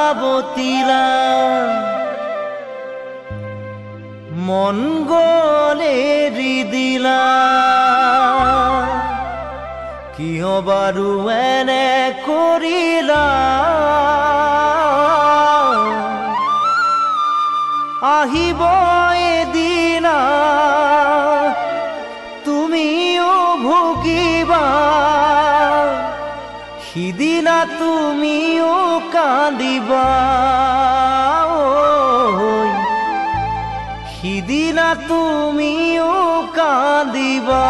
খাবতিলা মন গলে দিলা কিয় বাৰু এনে কৰিলা আহিব এদিনা তুমিও ভুগিবা সিদিনা তুমিও কান্দিবা সিদিনা তুমিও কান্দিবা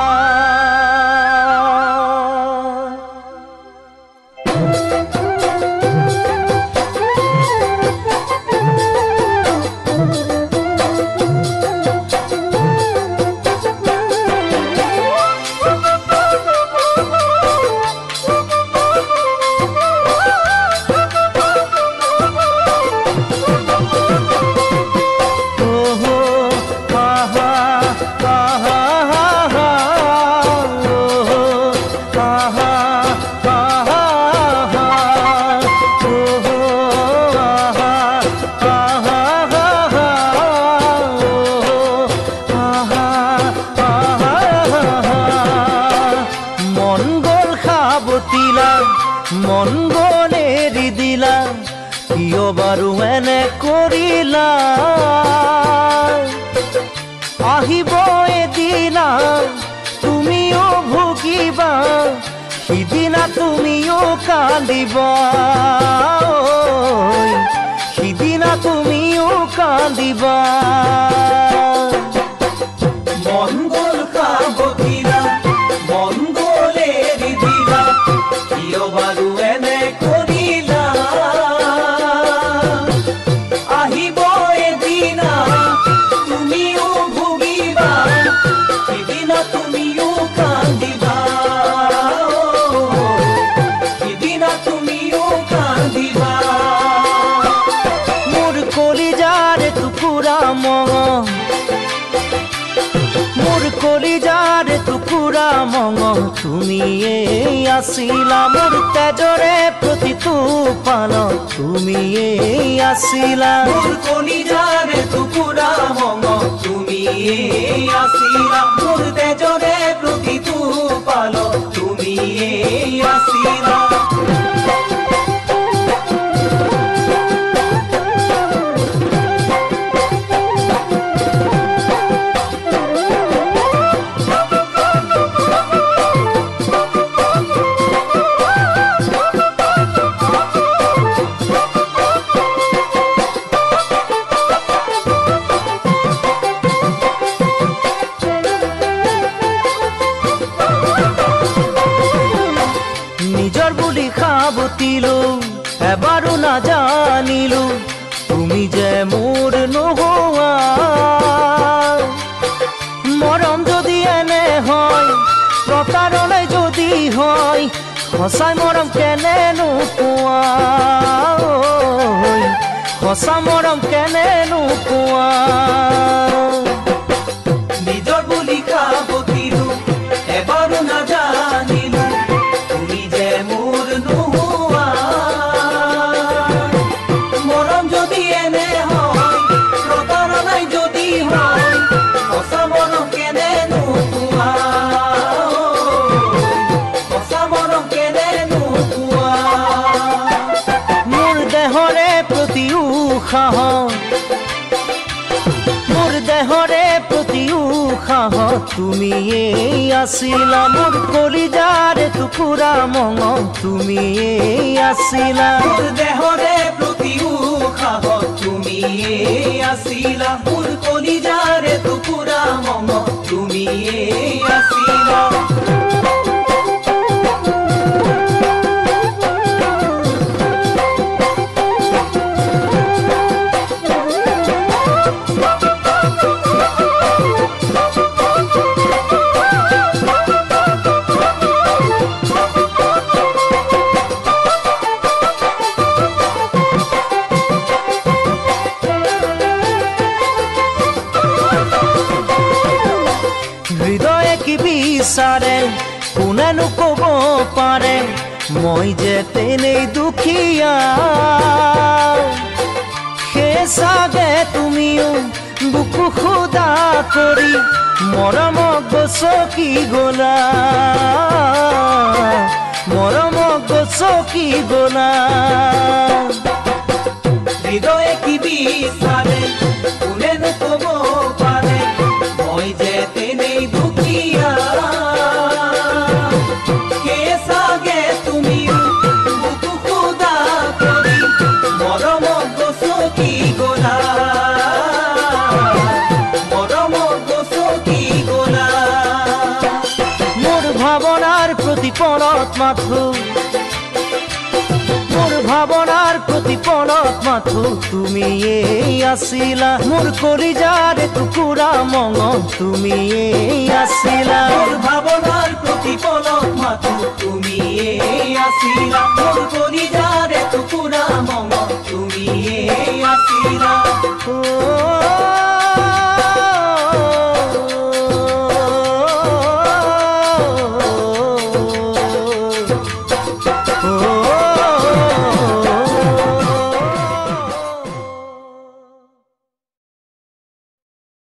মন গলে দিলা কিয় বাৰু এনে কৰিলা আহিব এদিনা তুমিও ভুগিবা সিদিনা তুমিও কান্দিবা সিদিনা তুমিও কান্দিবা মন গল খাবতিলা মন গলে দিলা কিয় বাৰু এনে কৰিলা আহিব এদিনা তুমিও ভুগিবা সিদিনা তুমিও কান্দিবা সিদিনা তুমিও কান্দিবা মোৰ কলিজাৰ টুকুৰা মঙহ মোৰ কলিজাৰ টুকুৰা মঙহ তুমিয়ে আছিলা মোৰ তেজৰে প্ৰতিটো পাল তুমিয়ে আছিলা মোৰ কলিজাৰ টুকুৰা মঙহ তুমিয়ে আছিলা মোৰ তেজৰে প্ৰতিটো পাল তুমিয়ে আছিলা নিজৰ বুলি খাবতিলো এবাৰো নাজানিলো তুমি যে মোৰ নোহোৱা মৰম যদি এনে হয় প্ৰতাৰণাই যদি হয় সঁচাই মৰম কেনেনো পোৱা সঁচা মৰম কেনেনো পোৱা নিজৰ বুলি খাবতিলো এবাৰো নাজানিলো তুমি যে মোৰ নোহোৱা মৰম যদি এনে হয় প্ৰতাৰণাই যদি হয় সঁচা মৰম কেনেনো পোৱা সঁচা মৰম কেনেনো পোৱা মোৰ দেহৰে প্ৰতি উশাহ মোৰ দেহৰে প্ৰতি উশাহ তুমিয়ে আছিলা মোৰ কলিজাৰ টুকুৰা মঙহ তুমিয়ে আছিলা মোৰ দেহৰে প্ৰতি উশাহ তুমিয়ে আছিলা মোৰ কলিজাৰে টুকুৰা মঙহ তুমিয়ে আছিলা হৃদয়ে কি বিচাৰে কোনেনো ক'ব পাৰে মই যে তেনেই দুখীয়া সেই চাগে তুমিও বুকু খুদা কৰি মৰমক গছকি গলা মৰমক গছকি গলা হৃদয়ে কি বিচাৰে কোনেনো ক'ব পাৰে মই যে তেনেই দুখীয়া সেই চাগে তুমিও বুকু খুদা কৰি মৰমক গছকি গলা মৰমক গছকি গলা মোৰ ভাৱনাৰ প্ৰতিপলত মাথো মোৰ ভাৱনাৰ প্ৰতিপলত মাথো তুমিয়েই আছিলা মোৰ কলিজাৰ টুকুৰা মঙহ তুমিয়েই আছিলা মোৰ ভাৱনাৰ প্ৰতিপলত মাথো তুমিয়েই আছিলা মোৰ